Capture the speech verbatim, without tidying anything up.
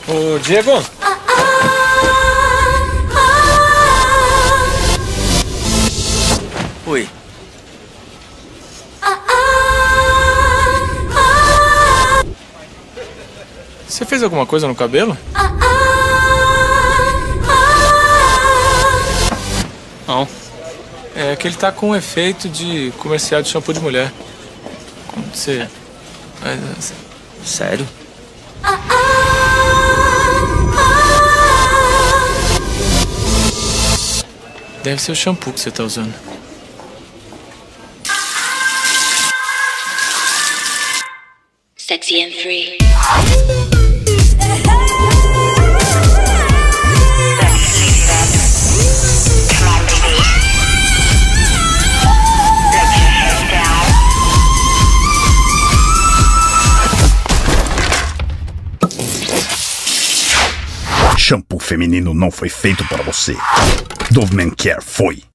Ô, Diego! Oi. Você fez alguma coisa no cabelo? Não. É que ele tá com um efeito de comercial de shampoo de mulher. Como você... Sério? Deve ser o shampoo que você tá usando. Sexy and free. Shampoo feminino não foi feito para você. Dove Men Care foi.